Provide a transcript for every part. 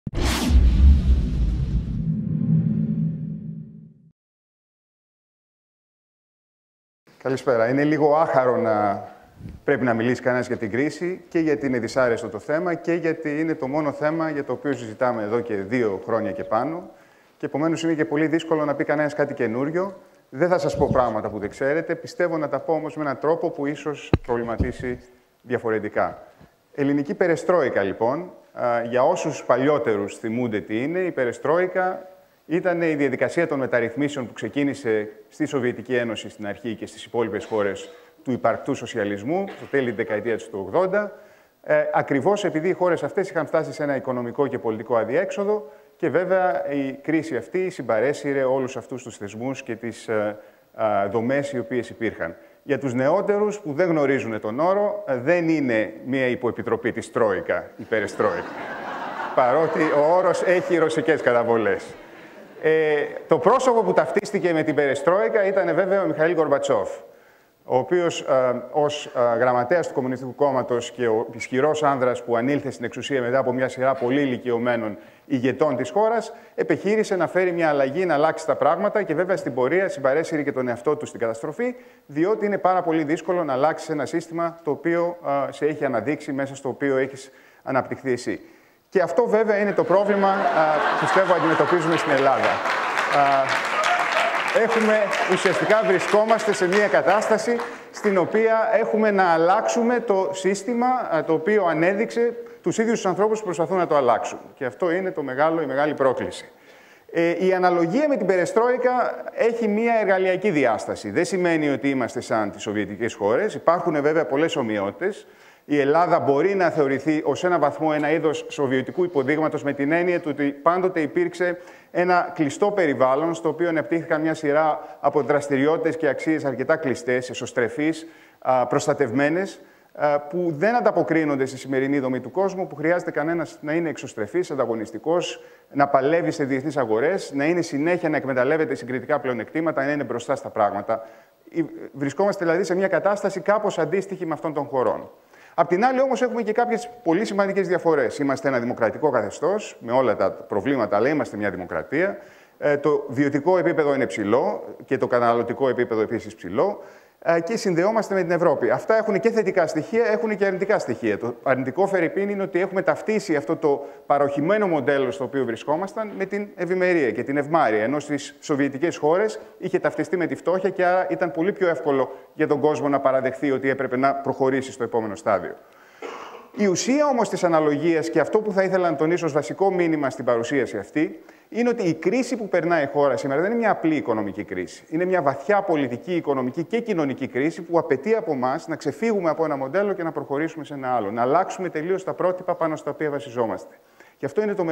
Καλησπέρα. Είναι λίγο άχαρο να πρέπει να μιλήσει κανένας για την κρίση και γιατί είναι δυσάρεστο το θέμα και γιατί είναι το μόνο θέμα για το οποίο συζητάμε εδώ και 2 χρόνια και πάνω. Και επομένως είναι και πολύ δύσκολο να πει κανένας κάτι καινούριο. Δεν θα σας πω πράγματα που δεν ξέρετε. Πιστεύω να τα πω όμως με έναν τρόπο που ίσως προβληματίσει διαφορετικά. Ελληνική περεστρόικα, λοιπόν. Για όσους παλιότερους θυμούνται τι είναι, η περεστρόικα ήταν η διαδικασία των μεταρρυθμίσεων που ξεκίνησε στη Σοβιετική Ένωση στην αρχή και στις υπόλοιπες χώρες του υπαρκτού σοσιαλισμού, στο τέλη της δεκαετίας του 80, ακριβώς επειδή οι χώρες αυτές είχαν φτάσει σε ένα οικονομικό και πολιτικό αδιέξοδο και βέβαια η κρίση αυτή συμπαρέσυρε όλους αυτούς τους θεσμούς και τις δομές οι οποίες υπήρχαν. Για τους νεότερους που δεν γνωρίζουν τον όρο, δεν είναι μια υποεπιτροπή της Τρόικα, η περεστρόικα, παρότι ο όρος έχει ρωσικές καταβολές. Το πρόσωπο που ταυτίστηκε με την περεστρόικα ήταν βέβαια ο Μιχαήλ Γκορμπατσόφ, ο οποίος ως γραμματέας του Κομμουνιστικού Κόμματος και ο ισχυρός άνδρας που ανήλθε στην εξουσία μετά από μια σειρά πολύ ηλικιωμένων ηγετών της χώρας, επιχείρησε να φέρει μια αλλαγή, να αλλάξει τα πράγματα και βέβαια στην πορεία συμπαρέσυρε και τον εαυτό του στην καταστροφή, διότι είναι πάρα πολύ δύσκολο να αλλάξει ένα σύστημα το οποίο σε έχει αναδείξει, μέσα στο οποίο έχεις αναπτυχθεί εσύ. Και αυτό βέβαια είναι το πρόβλημα που πιστεύω αντιμετωπίζουμε στην Ελλάδα. Ουσιαστικά βρισκόμαστε σε μια κατάσταση στην οποία έχουμε να αλλάξουμε το σύστημα το οποίο ανέδειξε τους ίδιους τους ανθρώπους που προσπαθούν να το αλλάξουν. Και αυτό είναι η μεγάλη πρόκληση. Η αναλογία με την περεστρόικα έχει μια εργαλειακή διάσταση. Δεν σημαίνει ότι είμαστε σαν τις σοβιετικές χώρες. Υπάρχουν βέβαια πολλές ομοιότητες. Η Ελλάδα μπορεί να θεωρηθεί ως ένα βαθμό ένα είδος σοβιετικού υποδείγματος με την έννοια του ότι πάντοτε υπήρξε ένα κλειστό περιβάλλον στο οποίο αναπτύχθηκαν μια σειρά από δραστηριότητες και αξίες αρκετά κλειστές, εσωστρεφείς, προστατευμένες, που δεν ανταποκρίνονται στη σημερινή δομή του κόσμου, που χρειάζεται κανένας να είναι εξωστρεφής, ανταγωνιστικός, να παλεύει σε διεθνείς αγορές, να είναι συνέχεια να εκμεταλλεύεται συγκριτικά πλεονεκτήματα, να είναι μπροστά στα πράγματα. Βρισκόμαστε δηλαδή σε μια κατάσταση κάπως αντίστοιχη με αυτών των χωρών. Απ' την άλλη, όμως, έχουμε και κάποιες πολύ σημαντικές διαφορές. Είμαστε ένα δημοκρατικό καθεστώς, με όλα τα προβλήματα, αλλά είμαστε μια δημοκρατία. Το βιωτικό επίπεδο είναι ψηλό και το καταναλωτικό επίπεδο επίσης ψηλό. Και συνδεόμαστε με την Ευρώπη. Αυτά έχουν και θετικά στοιχεία, έχουν και αρνητικά στοιχεία. Το αρνητικό φερειπίν είναι ότι έχουμε ταυτίσει αυτό το παροχημένο μοντέλο στο οποίο βρισκόμασταν με την ευημερία και την ευμάρεια. Ενώ στις σοβιετικές χώρες είχε ταυτιστεί με τη φτώχεια και άρα ήταν πολύ πιο εύκολο για τον κόσμο να παραδεχθεί ότι έπρεπε να προχωρήσει στο επόμενο στάδιο. Η ουσία όμως της αναλογίας και αυτό που θα ήθελα να τονίσω ως βασικό μήνυμα στην παρουσίαση αυτή είναι ότι η κρίση που περνάει η χώρα σήμερα δεν είναι μια απλή οικονομική κρίση. Είναι μια βαθιά πολιτική, οικονομική και κοινωνική κρίση που απαιτεί από εμάς να ξεφύγουμε από ένα μοντέλο και να προχωρήσουμε σε ένα άλλο. Να αλλάξουμε τελείως τα πρότυπα πάνω στα οποία βασιζόμαστε. Και αυτό είναι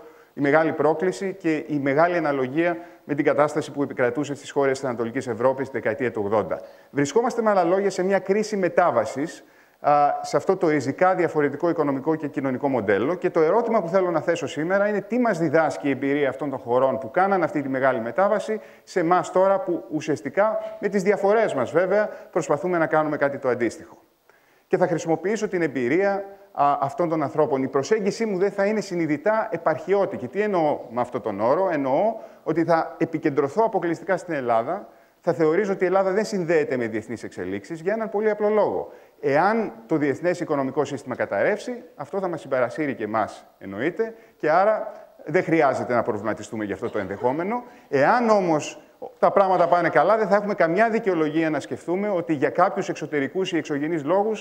η μεγάλη πρόκληση και η μεγάλη αναλογία με την κατάσταση που επικρατούσε στις χώρες της Ανατολικής Ευρώπης στη δεκαετία του 80. Βρισκόμαστε με άλλα λόγια σε μια κρίση μετάβασης σε αυτό το ριζικά διαφορετικό οικονομικό και κοινωνικό μοντέλο. Και το ερώτημα που θέλω να θέσω σήμερα είναι τι μας διδάσκει η εμπειρία αυτών των χωρών που κάναν αυτή τη μεγάλη μετάβαση σε εμάς τώρα που ουσιαστικά με τις διαφορές μας βέβαια προσπαθούμε να κάνουμε κάτι το αντίστοιχο. Και θα χρησιμοποιήσω την εμπειρία αυτών των ανθρώπων. Η προσέγγιση μου δεν θα είναι συνειδητά επαρχιώτικη. Τι εννοώ με αυτόν τον όρο? Εννοώ ότι θα επικεντρωθώ αποκλειστικά στην Ελλάδα. Θα θεωρήσω ότι η Ελλάδα δεν συνδέεται με διεθνείς εξελίξεις για έναν πολύ απλό λόγο. Εάν το διεθνές οικονομικό σύστημα καταρρεύσει, αυτό θα μας συμπαρασύρει και εμάς, εννοείται, και άρα δεν χρειάζεται να προβληματιστούμε για αυτό το ενδεχόμενο. Εάν όμως τα πράγματα πάνε καλά, δεν θα έχουμε καμιά δικαιολογία να σκεφτούμε ότι για κάποιους εξωτερικούς ή εξωγενείς λόγους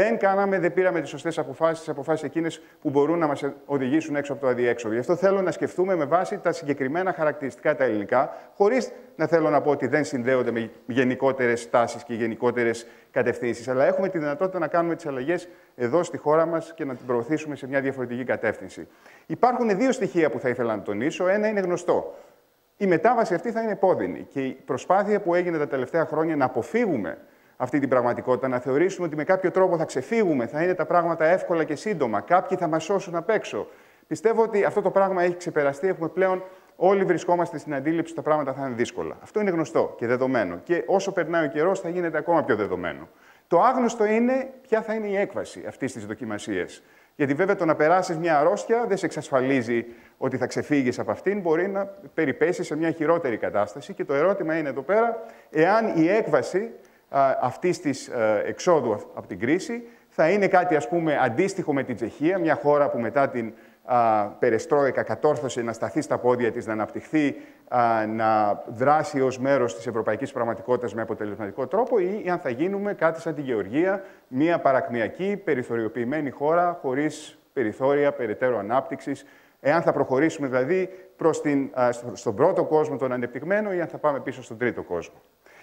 δεν πήραμε τις σωστές αποφάσεις, τις αποφάσεις εκείνες που μπορούν να μας οδηγήσουν έξω από το αδιέξοδο. Γι' αυτό θέλω να σκεφτούμε με βάση τα συγκεκριμένα χαρακτηριστικά τα ελληνικά, χωρίς να θέλω να πω ότι δεν συνδέονται με γενικότερες τάσεις και γενικότερες κατευθύνσεις. Αλλά έχουμε τη δυνατότητα να κάνουμε τις αλλαγές εδώ στη χώρα μας και να την προωθήσουμε σε μια διαφορετική κατεύθυνση. Υπάρχουν δύο στοιχεία που θα ήθελα να τονίσω. Ένα είναι γνωστό. Η μετάβαση αυτή θα είναι επώδυνη και η προσπάθεια που έγινε τα τελευταία χρόνια να αποφύγουμε αυτή την πραγματικότητα, να θεωρήσουμε ότι με κάποιο τρόπο θα ξεφύγουμε, θα είναι τα πράγματα εύκολα και σύντομα, κάποιοι θα μας σώσουν απ' έξω. Πιστεύω ότι αυτό το πράγμα έχει ξεπεραστεί, έχουμε πλέον όλοι βρισκόμαστε στην αντίληψη ότι τα πράγματα θα είναι δύσκολα. Αυτό είναι γνωστό και δεδομένο και όσο περνάει ο καιρός θα γίνεται ακόμα πιο δεδομένο. Το άγνωστο είναι ποια θα είναι η έκβαση αυτής της δοκιμασίας. Γιατί βέβαια το να περάσεις μια αρρώστια δεν σε εξασφαλίζει ότι θα ξεφύγεις από αυτήν, μπορεί να περιπέσεις σε μια χειρότερη κατάσταση. Και το ερώτημα είναι εδώ πέρα, εάν η έκβαση αυτής της εξόδου από την κρίση θα είναι κάτι, ας πούμε, αντίστοιχο με την Τσεχία, μια χώρα που μετά την περεστρόικα κατόρθωσε να σταθεί στα πόδια της, να αναπτυχθεί, να δράσει ως μέρος της ευρωπαϊκής πραγματικότητας με αποτελεσματικό τρόπο, ή αν θα γίνουμε κάτι σαν τη Γεωργία, μια παρακμιακή, περιθωριοποιημένη χώρα, χωρίς περιθώρια περαιτέρω ανάπτυξης, εάν θα προχωρήσουμε δηλαδή στον πρώτο κόσμο, τον ανεπτυγμένο, ή αν θα πάμε πίσω στον τρίτο κόσμο.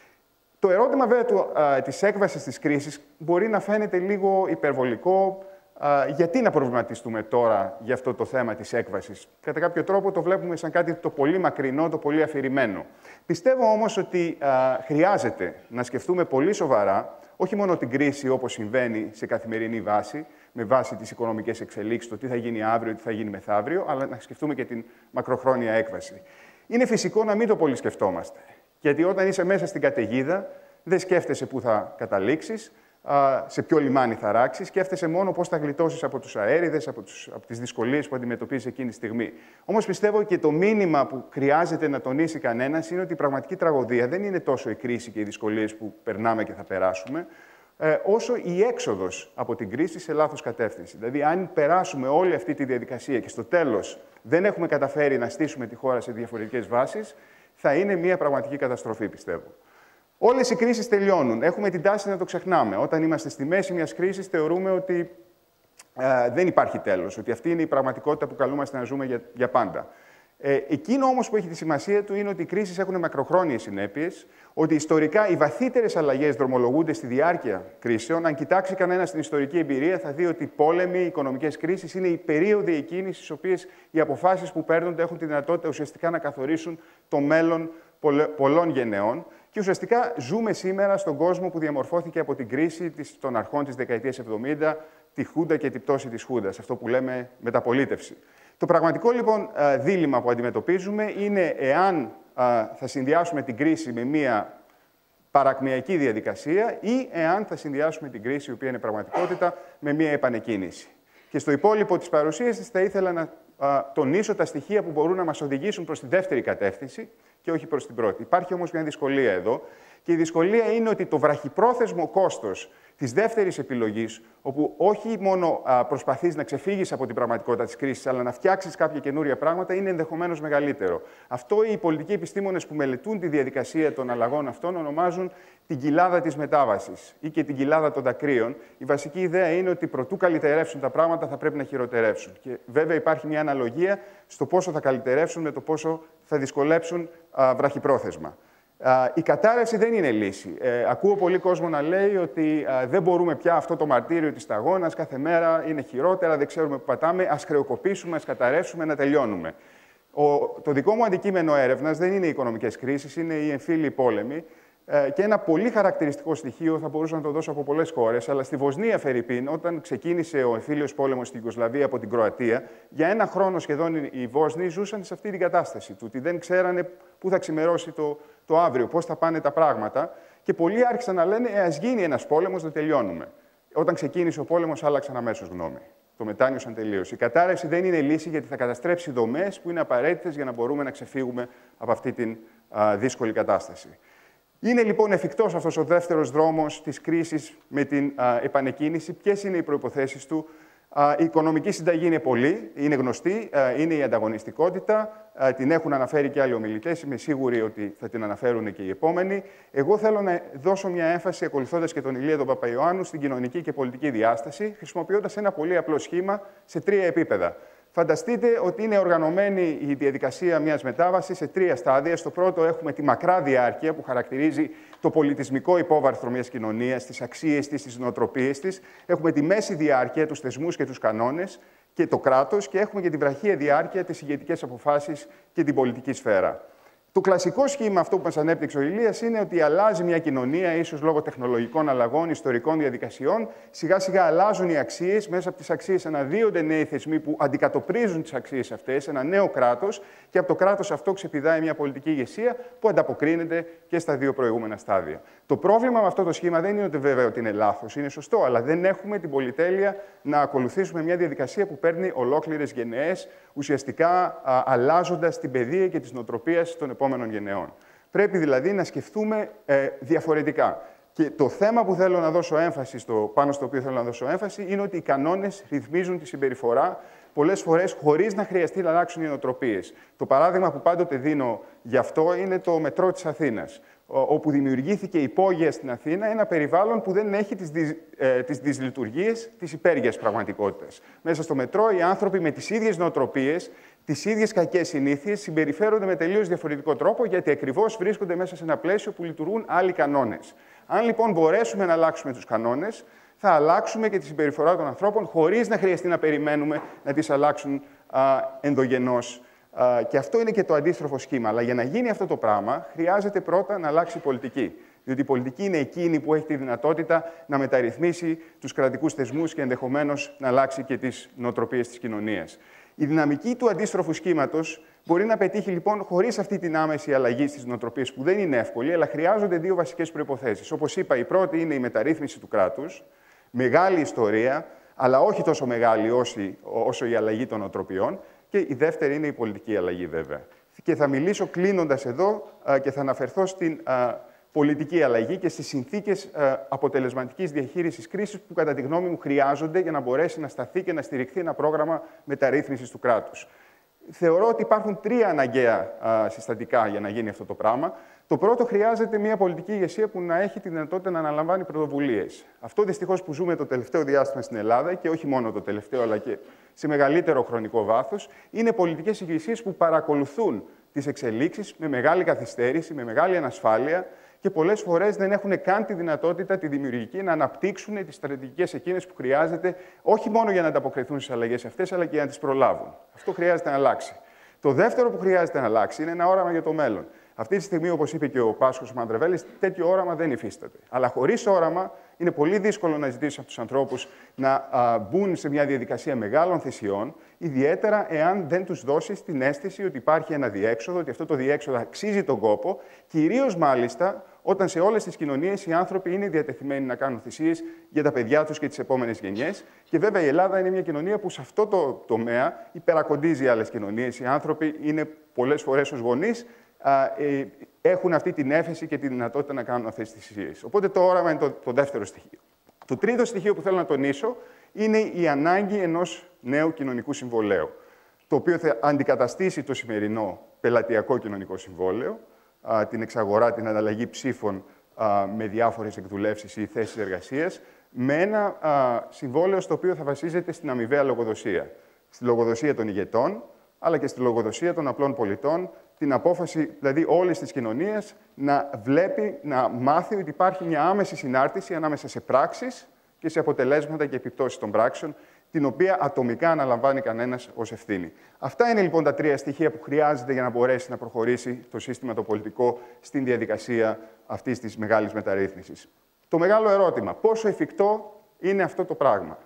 Το ερώτημα βέβαια της έκβασης της κρίσης μπορεί να φαίνεται λίγο υπερβολικό. Γιατί να προβληματιστούμε τώρα για αυτό το θέμα της έκβασης? Κατά κάποιο τρόπο το βλέπουμε σαν κάτι το πολύ μακρινό, το πολύ αφηρημένο. Πιστεύω όμως ότι χρειάζεται να σκεφτούμε πολύ σοβαρά, όχι μόνο την κρίση όπως συμβαίνει σε καθημερινή βάση, με βάση τις οικονομικές εξελίξεις, το τι θα γίνει αύριο, τι θα γίνει μεθαύριο, αλλά να σκεφτούμε και την μακροχρόνια έκβαση. Είναι φυσικό να μην το πολύ σκεφτόμαστε. Γιατί όταν είσαι μέσα στην καταιγίδα, δεν σκέφτεσαι πού θα καταλήξεις, σε ποιο λιμάνι θα ράξεις, σκέφτεσαι μόνο πώς θα γλιτώσεις από τους αέριδες, από τις δυσκολίες που αντιμετωπίζεις εκείνη τη στιγμή. Όμως πιστεύω και το μήνυμα που χρειάζεται να τονίσει κανένας είναι ότι η πραγματική τραγωδία δεν είναι τόσο η κρίση και οι δυσκολίες που περνάμε και θα περάσουμε, όσο η έξοδος από την κρίση σε λάθος κατεύθυνση. Δηλαδή, αν περάσουμε όλη αυτή τη διαδικασία και στο τέλος δεν έχουμε καταφέρει να στήσουμε τη χώρα σε διαφορετικές βάσεις, θα είναι μια πραγματική καταστροφή, πιστεύω. Όλες οι κρίσεις τελειώνουν. Έχουμε την τάση να το ξεχνάμε. Όταν είμαστε στη μέση μιας κρίσης, θεωρούμε ότι δεν υπάρχει τέλος, ότι αυτή είναι η πραγματικότητα που καλούμαστε να ζούμε για πάντα. Εκείνο όμως που έχει τη σημασία του είναι ότι οι κρίσεις έχουν μακροχρόνιες συνέπειες, ότι ιστορικά οι βαθύτερες αλλαγές δρομολογούνται στη διάρκεια κρίσεων. Αν κοιτάξει κανένας την ιστορική εμπειρία, θα δει ότι οι πόλεμοι, οι οικονομικές κρίσεις είναι οι περίοδοι εκείνες στις οποίες οι αποφάσεις που παίρνονται έχουν τη δυνατότητα ουσιαστικά να καθορίσουν το μέλλον πολλών γενεών. Και ουσιαστικά ζούμε σήμερα στον κόσμο που διαμορφώθηκε από την κρίση των αρχών της δεκαετίας 70, τη Χούντα και την πτώση της Χούντας, αυτό που λέμε μεταπολίτευση. Το πραγματικό λοιπόν δίλημμα που αντιμετωπίζουμε είναι εάν θα συνδυάσουμε την κρίση με μια παρακμιακή διαδικασία ή εάν θα συνδυάσουμε την κρίση, η οποία είναι πραγματικότητα, με μια επανεκκίνηση. Και στο υπόλοιπο της παρουσίασης θα ήθελα να τονίσω τα στοιχεία που μπορούν να μας οδηγήσουν προς τη δεύτερη κατεύθυνση και όχι προς την πρώτη. Υπάρχει όμως μια δυσκολία εδώ και η δυσκολία είναι ότι το βραχυπρόθεσμο κόστος της δεύτερης επιλογής, όπου όχι μόνο προσπαθείς να ξεφύγεις από την πραγματικότητα της κρίσης, αλλά να φτιάξεις κάποια καινούρια πράγματα, είναι ενδεχομένως μεγαλύτερο. Αυτό οι πολιτικοί επιστήμονες που μελετούν τη διαδικασία των αλλαγών αυτών ονομάζουν την κοιλάδα της μετάβασης ή και την κοιλάδα των δακρύων. Η βασική ιδέα είναι ότι προτού καλυτερεύσουν τα πράγματα θα πρέπει να χειροτερεύσουν. Και βέβαια υπάρχει μια αναλογία στο πόσο θα καλυτερεύσουν με το πόσο θα δυσκολέψουν βραχυπρόθεσμα. Η κατάρρευση δεν είναι λύση. Ακούω πολύ κόσμο να λέει ότι δεν μπορούμε πια αυτό το μαρτύριο της σταγόνας, κάθε μέρα είναι χειρότερα, δεν ξέρουμε που πατάμε, ας χρεοκοπήσουμε, ας καταρρεύσουμε, να τελειώνουμε. Το δικό μου αντικείμενο έρευνας δεν είναι οι οικονομικές κρίσεις, είναι οι εμφύλιοι πόλεμοι. Και ένα πολύ χαρακτηριστικό στοιχείο, θα μπορούσα να το δώσω από πολλές χώρες, αλλά στη Βοσνία, φερειπίν, όταν ξεκίνησε ο εμφύλιος πόλεμος στην Ιουγκοσλαβία από την Κροατία, για ένα χρόνο σχεδόν οι Βόσνοι ζούσαν σε αυτή την κατάσταση του, ότι δεν ξέρανε πού θα ξημερώσει το αύριο, πώς θα πάνε τα πράγματα. Και πολλοί άρχισαν να λένε: ας γίνει ένας πόλεμος, να τελειώνουμε. Όταν ξεκίνησε ο πόλεμος, άλλαξαν αμέσως γνώμη. Το μετάνιωσαν τελείως. Η κατάρρευση δεν είναι λύση, γιατί θα καταστρέψει δομές που είναι απαραίτητες για να μπορούμε να ξεφύγουμε από αυτή την δύσκολη κατάσταση. Είναι λοιπόν εφικτός αυτός ο δεύτερος δρόμος της κρίσης με την επανεκκίνηση. Ποιες είναι οι προϋποθέσεις του? Η οικονομική συνταγή είναι γνωστή, είναι η ανταγωνιστικότητα. Την έχουν αναφέρει και άλλοι ομιλητές, είμαι σίγουρη ότι θα την αναφέρουν και οι επόμενοι. Εγώ θέλω να δώσω μια έμφαση, ακολουθώντας και τον Ηλία τον Παπαϊωάννου, στην κοινωνική και πολιτική διάσταση, χρησιμοποιώντας ένα πολύ απλό σχήμα σε 3 επίπεδα. Φανταστείτε ότι είναι οργανωμένη η διαδικασία μιας μετάβασης σε 3 στάδια. Στο πρώτο έχουμε τη μακρά διάρκεια που χαρακτηρίζει το πολιτισμικό υπόβαρθρο μιας κοινωνίας, τις αξίες της, τις νοοτροπίες της. Έχουμε τη μέση διάρκεια, τους θεσμούς και τους κανόνες και το κράτος. Και έχουμε και τη βραχία διάρκεια, τις ηγετικές αποφάσεις και την πολιτική σφαίρα. Το κλασικό σχήμα, αυτό που μας ανέπτυξε ο Ηλίας, είναι ότι αλλάζει μια κοινωνία, ίσως λόγω τεχνολογικών αλλαγών, ιστορικών διαδικασιών. Σιγά-σιγά αλλάζουν οι αξίες. Μέσα από τις αξίες αναδύονται νέοι θεσμοί που αντικατοπτρίζουν τις αξίες αυτές, ένα νέο κράτος, και από το κράτος αυτό ξεπηδάει μια πολιτική ηγεσία που ανταποκρίνεται και στα δύο προηγούμενα στάδια. Το πρόβλημα με αυτό το σχήμα δεν είναι ότι βέβαια ότι είναι λάθος, είναι σωστό, αλλά δεν έχουμε την πολυτέλεια να ακολουθήσουμε μια διαδικασία που παίρνει ολόκληρες γενναίες, ουσιαστικά αλλάζοντας την παιδεία και τις νοοτροπίες των επόμενων γενναιών. Πρέπει δηλαδή να σκεφτούμε διαφορετικά. Και το θέμα που θέλω να δώσω έμφαση, πάνω στο οποίο θέλω να δώσω έμφαση, είναι ότι οι κανόνες ρυθμίζουν τη συμπεριφορά πολλές φορές χωρίς να χρειαστεί να αλλάξουν οι νοοτροπίες. Το παράδειγμα που πάντοτε δίνω γι' αυτό είναι το μετρό της Αθήνας, όπου δημιουργήθηκε υπόγεια στην Αθήνα ένα περιβάλλον που δεν έχει τις δυσλειτουργίες της υπέργειας πραγματικότητας. Μέσα στο μετρό οι άνθρωποι με τις ίδιες νοοτροπίες, τις ίδιες κακές συνήθειες συμπεριφέρονται με τελείως διαφορετικό τρόπο, γιατί ακριβώς βρίσκονται μέσα σε ένα πλαίσιο που λειτουργούν άλλοι κανόνες. Αν λοιπόν μπορέσουμε να αλλάξουμε τους κανόνες, θα αλλάξουμε και τη συμπεριφορά των ανθρώπων χωρίς να χρειαστεί να περιμένουμε να τις αλλάξουν ενδογενώς. Και αυτό είναι και το αντίστροφο σχήμα. Αλλά για να γίνει αυτό το πράγμα, χρειάζεται πρώτα να αλλάξει η πολιτική. Διότι η πολιτική είναι εκείνη που έχει τη δυνατότητα να μεταρρυθμίσει τους κρατικούς θεσμούς και ενδεχομένως να αλλάξει και τις νοοτροπίες της κοινωνίας. Η δυναμική του αντίστροφου σχήματος μπορεί να πετύχει λοιπόν χωρίς αυτή την άμεση αλλαγή στις νοοτροπίες, που δεν είναι εύκολη, αλλά χρειάζονται δύο βασικές προϋποθέσεις. Όπως είπα, η πρώτη είναι η μεταρρύθμιση του κράτους, μεγάλη ιστορία, αλλά όχι τόσο μεγάλη όσο η αλλαγή των νοοτροπιών. Και η δεύτερη είναι η πολιτική αλλαγή, βέβαια. Και θα μιλήσω κλείνοντας εδώ και θα αναφερθώ στην πολιτική αλλαγή και στις συνθήκες αποτελεσματικής διαχείρισης κρίσης που, κατά τη γνώμη μου, χρειάζονται για να μπορέσει να σταθεί και να στηριχθεί ένα πρόγραμμα μεταρρύθμισης του κράτους. Θεωρώ ότι υπάρχουν τρία αναγκαία συστατικά για να γίνει αυτό το πράγμα. Το πρώτο, χρειάζεται μια πολιτική ηγεσία που να έχει τη δυνατότητα να αναλαμβάνει πρωτοβουλίες. Αυτό δυστυχώς που ζούμε το τελευταίο διάστημα στην Ελλάδα, και όχι μόνο το τελευταίο, αλλά και σε μεγαλύτερο χρονικό βάθος, είναι πολιτικές ηγεσίες που παρακολουθούν τις εξελίξεις με μεγάλη καθυστέρηση, με μεγάλη ανασφάλεια, και πολλές φορές δεν έχουν καν τη δυνατότητα τη δημιουργική να αναπτύξουν τις στρατηγικές εκείνες που χρειάζεται, όχι μόνο για να ανταποκριθούν στις αλλαγές αυτές, αλλά και για να τις προλάβουν. Αυτό χρειάζεται να αλλάξει. Το δεύτερο που χρειάζεται να αλλάξει είναι ένα όραμα για το μέλλον. Αυτή τη στιγμή, όπως είπε και ο Πάσχος Μανδρεβέλης, τέτοιο όραμα δεν υφίσταται. Αλλά χωρίς όραμα είναι πολύ δύσκολο να ζητήσει από τους ανθρώπους να μπουν σε μια διαδικασία μεγάλων θυσιών, ιδιαίτερα εάν δεν τους δώσεις την αίσθηση ότι υπάρχει ένα διέξοδο, ότι αυτό το διέξοδο αξίζει τον κόπο, κυρίως μάλιστα όταν σε όλες τις κοινωνίες οι άνθρωποι είναι διατεθειμένοι να κάνουν θυσίες για τα παιδιά τους και τις επόμενες γενιές. Και βέβαια η Ελλάδα είναι μια κοινωνία που σε αυτό το τομέα υπερακοντίζει άλλες κοινωνίες. Οι άνθρωποι είναι πολλές φορές ως γονείς, έχουν αυτή την έφεση και τη δυνατότητα να κάνουν αυτές τις θυσίες. Οπότε το όραμα είναι το δεύτερο στοιχείο. Το τρίτο στοιχείο που θέλω να τονίσω είναι η ανάγκη ενός νέου κοινωνικού συμβολέου, το οποίο θα αντικαταστήσει το σημερινό πελατειακό κοινωνικό συμβόλαιο, την εξαγορά, την ανταλλαγή ψήφων με διάφορες εκδουλεύσεις ή θέσεις εργασίας, με ένα συμβόλαιο στο οποίο θα βασίζεται στην αμοιβαία λογοδοσία. Στη λογοδοσία των ηγετών, αλλά και στη λογοδοσία των απλών πολιτών, την απόφαση δηλαδή όλης της κοινωνίας να βλέπει, να μάθει ότι υπάρχει μια άμεση συνάρτηση ανάμεσα σε πράξεις και σε αποτελέσματα και επιπτώσεις των πράξεων, την οποία ατομικά αναλαμβάνει κανένας ως ευθύνη. Αυτά είναι λοιπόν τα τρία στοιχεία που χρειάζεται για να μπορέσει να προχωρήσει το σύστημα το πολιτικό στην διαδικασία αυτής της μεγάλης μεταρρύθμισης. Το μεγάλο ερώτημα, πόσο εφικτό είναι αυτό το πράγμα?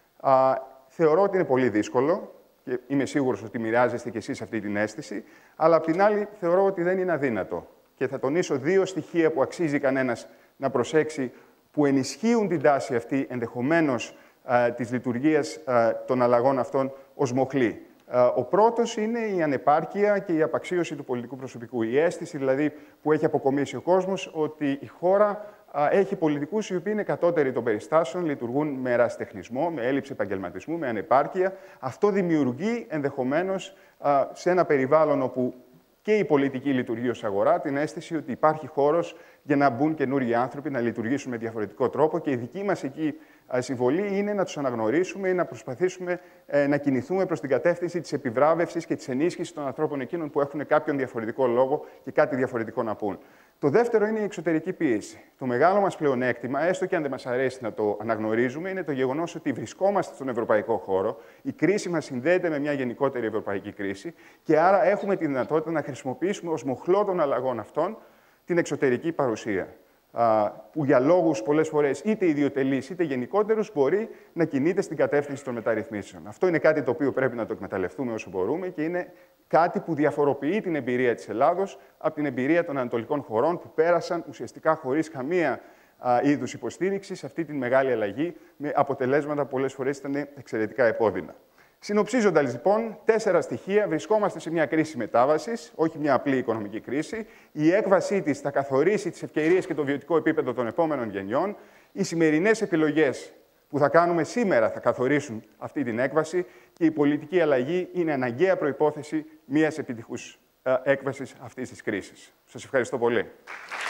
Θεωρώ ότι είναι πολύ δύσκολο και είμαι σίγουρος ότι μοιράζεστε κι εσείς αυτή την αίσθηση, αλλά απ' την άλλη θεωρώ ότι δεν είναι αδύνατο. Και θα τονίσω δύο στοιχεία που αξίζει κανένας να προσέξει, που ενισχύουν την τάση αυτή ενδεχομένως της λειτουργίας των αλλαγών αυτών ως μοχλή. Ο πρώτος είναι η ανεπάρκεια και η απαξίωση του πολιτικού προσωπικού. Η αίσθηση δηλαδή που έχει αποκομίσει ο κόσμος ότι η χώρα έχει πολιτικούς οι οποίοι είναι κατώτεροι των περιστάσεων, λειτουργούν με ερασιτεχνισμό, με έλλειψη επαγγελματισμού, με ανεπάρκεια. Αυτό δημιουργεί ενδεχομένως σε ένα περιβάλλον όπου και η πολιτική λειτουργεί ως αγορά την αίσθηση ότι υπάρχει χώρος για να μπουν καινούργιοι άνθρωποι, να λειτουργήσουν με διαφορετικό τρόπο, και η δική μας εκεί συμβολή είναι να τους αναγνωρίσουμε ή να προσπαθήσουμε να κινηθούμε προς την κατεύθυνση της επιβράβευσης και της ενίσχυσης των ανθρώπων εκείνων που έχουν κάποιον διαφορετικό λόγο και κάτι διαφορετικό να πούν. Το δεύτερο είναι η εξωτερική πίεση. Το μεγάλο μας πλεονέκτημα, έστω και αν δεν μας αρέσει να το αναγνωρίζουμε, είναι το γεγονός ότι βρισκόμαστε στον ευρωπαϊκό χώρο, η κρίση μας συνδέεται με μια γενικότερη ευρωπαϊκή κρίση και άρα έχουμε τη δυνατότητα να χρησιμοποιήσουμε ως μοχλό των αλλαγών αυτών την εξωτερική παρουσία. Που για λόγους πολλές φορές είτε ιδιωτελείς είτε γενικότερους μπορεί να κινείται στην κατεύθυνση των μεταρρυθμίσεων. Αυτό είναι κάτι το οποίο πρέπει να το εκμεταλλευτούμε όσο μπορούμε και είναι κάτι που διαφοροποιεί την εμπειρία της Ελλάδος από την εμπειρία των ανατολικών χωρών που πέρασαν ουσιαστικά χωρίς καμία είδους υποστήριξη σε αυτή τη μεγάλη αλλαγή, με αποτελέσματα πολλές φορές ήταν εξαιρετικά επώδυνα. Συνοψίζοντας λοιπόν, 4 στοιχεία. Βρισκόμαστε σε μια κρίση μετάβασης, όχι μια απλή οικονομική κρίση. Η έκβασή της θα καθορίσει τις ευκαιρίες και το βιωτικό επίπεδο των επόμενων γενιών. Οι σημερινές επιλογές που θα κάνουμε σήμερα θα καθορίσουν αυτή την έκβαση και η πολιτική αλλαγή είναι αναγκαία προϋπόθεση μιας επιτυχούς έκβασης αυτής της κρίσης. Σας ευχαριστώ πολύ.